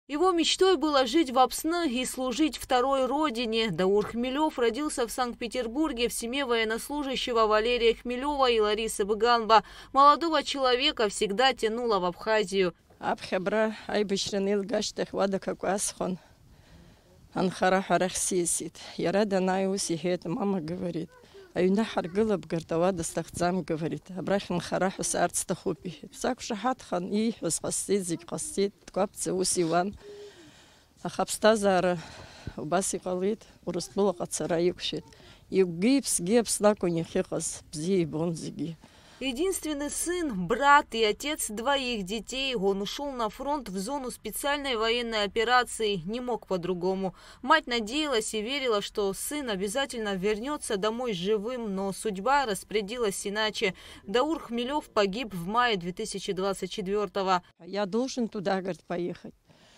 Его мечтой было жить в Апсны и служить второй родине. Даур Хмелев родился в Санкт-Петербурге в семье военнослужащего Валерия Хмелева и Ларисы Быганба. Молодого человека всегда тянуло в Абхазию. Абхебра айбишренил гаштех вада какуасхон. Анхарахарах сисит. Я рада найусихет, мама говорит. Аюна харгыла бгартава дастахцам говорит. Абрахим хараху сарцтахупи. Сак шахатхан и хусхастит зикхастит. Ткапцы усиван. Ахабстазара убаси калит. Урустбула кацара юкшит. Югипс гипс накунихихас бзи бонзиги. Единственный сын, брат и отец двоих детей. Он ушел на фронт в зону специальной военной операции. Не мог по-другому. Мать надеялась и верила, что сын обязательно вернется домой живым, но судьба распорядилась иначе. Даур Хмелев погиб в мае 2024-го. Я должен туда, говорит, поехать.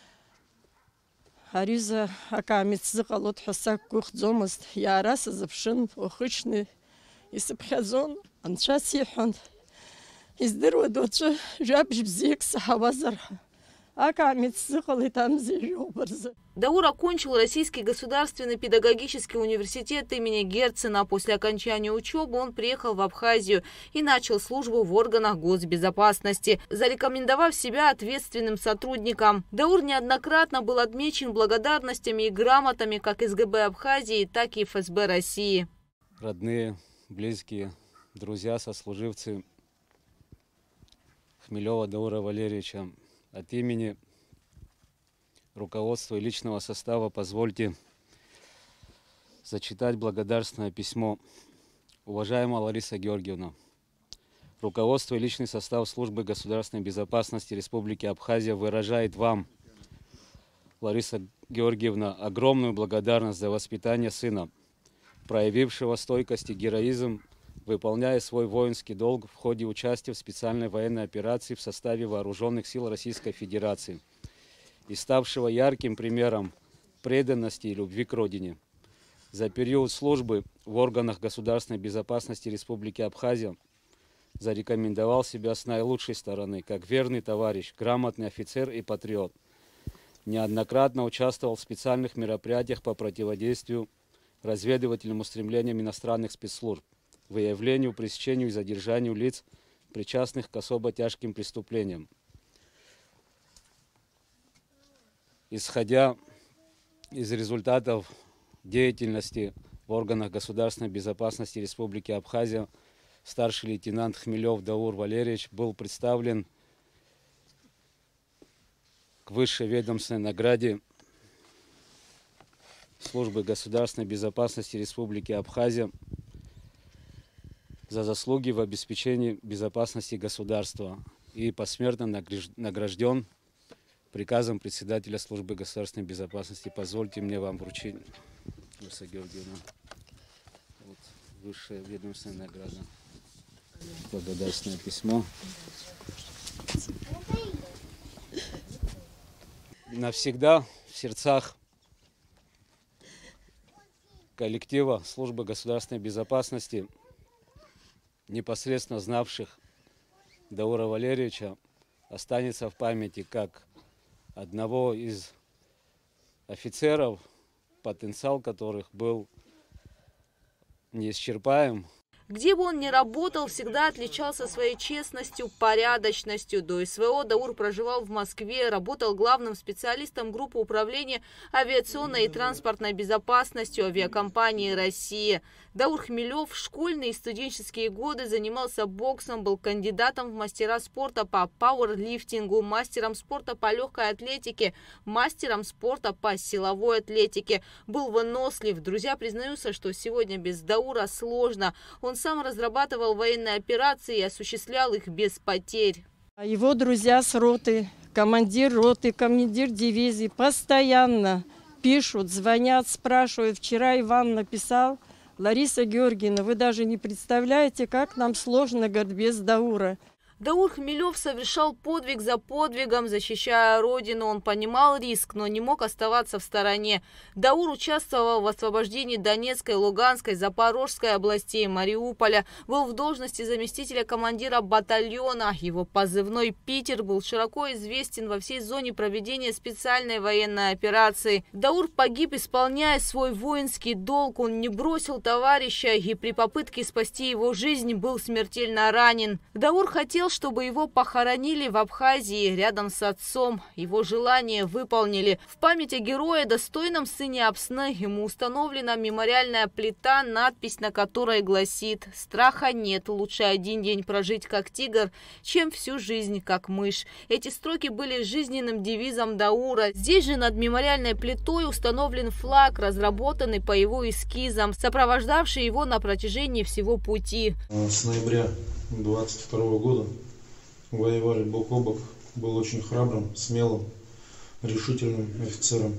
Ариза акамитзы калот хасак кухзомост. Я раз запшин охычный и сапхазон. Анчасихан из дыродоча жабж бзекс хавазарха. Акамитзы там зелёбарза. Даур окончил Российский государственный педагогический университет имени Герцена. После окончания учебы он приехал в Абхазию и начал службу в органах госбезопасности, зарекомендовав себя ответственным сотрудником. Даур неоднократно был отмечен благодарностями и грамотами как СГБ Абхазии, так и ФСБ России. Родные, близкие, друзья, сослуживцы Хмелева Даура Валерьевича, от имени руководства и личного состава позвольте зачитать благодарственное письмо. Уважаемая Лариса Георгиевна, руководство и личный состав Службы государственной безопасности Республики Абхазия выражает вам, Лариса Георгиевна, огромную благодарность за воспитание сына, проявившего стойкость и героизм, выполняя свой воинский долг в ходе участия в специальной военной операции в составе Вооруженных сил Российской Федерации и ставшего ярким примером преданности и любви к родине. За период службы в органах государственной безопасности Республики Абхазия зарекомендовал себя с наилучшей стороны, как верный товарищ, грамотный офицер и патриот. Неоднократно участвовал в специальных мероприятиях по противодействию разведывательным устремлениям иностранных спецслужб, выявлению, пресечению и задержанию лиц, причастных к особо тяжким преступлениям. Исходя из результатов деятельности в органах государственной безопасности Республики Абхазия, старший лейтенант Хмелев Даур Валерьевич был представлен к высшей ведомственной награде Службы государственной безопасности Республики Абхазия за заслуги в обеспечении безопасности государства и посмертно награжден приказом председателя Службы государственной безопасности. Позвольте мне вам вручить, Лариса Георгиевна, вот, высшая ведомственная награда, благодарственное письмо. Навсегда в сердцах коллектива Службы государственной безопасности, непосредственно знавших Даура Валерьевича, останется в памяти как одного из офицеров, потенциал которых был неисчерпаем. Где бы он ни работал, всегда отличался своей честностью, порядочностью. До СВО Даур проживал в Москве, работал главным специалистом группы управления авиационной и транспортной безопасностью авиакомпании «Россия». Даур Хмелев в школьные и студенческие годы занимался боксом, был кандидатом в мастера спорта по пауэрлифтингу, мастером спорта по легкой атлетике, мастером спорта по силовой атлетике. Был вынослив. Друзья признаются, что сегодня без Даура сложно. Он сам разрабатывал военные операции и осуществлял их без потерь. Его друзья с роты, командир дивизии постоянно пишут, звонят, спрашивают. Вчера Иван написал: Лариса Георгиевна, вы даже не представляете, как нам сложно, говорит, без Даура. Даур Хмелев совершал подвиг за подвигом, защищая родину. Он понимал риск, но не мог оставаться в стороне. Даур участвовал в освобождении Донецкой, Луганской, Запорожской областей, Мариуполя. Был в должности заместителя командира батальона. Его позывной «Питер» был широко известен во всей зоне проведения специальной военной операции. Даур погиб, исполняя свой воинский долг. Он не бросил товарища и при попытке спасти его жизнь был смертельно ранен. Даур хотел, чтобы его похоронили в Абхазии рядом с отцом. Его желание выполнили. В память о герое, достойном сыне Апсны, ему установлена мемориальная плита, надпись на которой гласит: «Страха нет, лучше один день прожить как тигр, чем всю жизнь как мышь». Эти строки были жизненным девизом Даура. Здесь же над мемориальной плитой установлен флаг, разработанный по его эскизам, сопровождавший его на протяжении всего пути. С ноября 22 года воевали бок о бок, был очень храбрым, смелым, решительным офицером.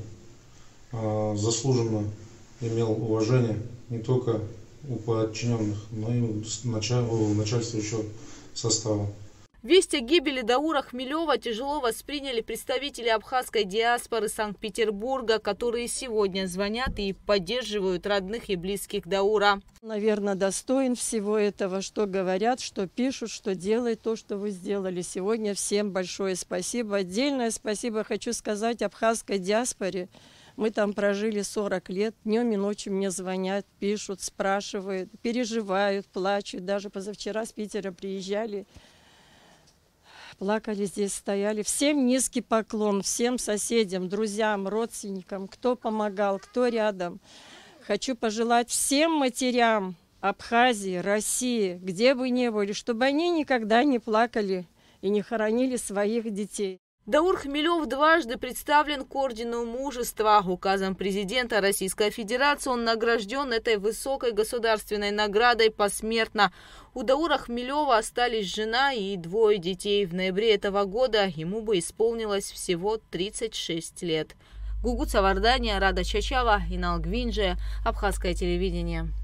Заслуженно имел уважение не только у подчиненных, но и у начальствующего состава. Весть о гибели Даура Хмелева тяжело восприняли представители абхазской диаспоры Санкт-Петербурга, которые сегодня звонят и поддерживают родных и близких Даура. Наверное, достоин всего этого, что говорят, что пишут, что делают, то, что вы сделали сегодня. Всем большое спасибо. Отдельное спасибо хочу сказать абхазской диаспоре. Мы там прожили 40 лет. Днем и ночью мне звонят, пишут, спрашивают, переживают, плачут. Даже позавчера с Питера приезжали. Плакали здесь, стояли. Всем низкий поклон, всем соседям, друзьям, родственникам, кто помогал, кто рядом. Хочу пожелать всем матерям Абхазии, России, где бы ни были, чтобы они никогда не плакали и не хоронили своих детей. Даур Хмелев дважды представлен к ордену мужества. Указом президента Российской Федерации он награжден этой высокой государственной наградой посмертно. У Даура Хмелева остались жена и 2 детей. В ноябре этого года ему бы исполнилось всего 36 лет. Гугут Савардания, Рада Чачава, Инал Гвинджия, Абхазское телевидение.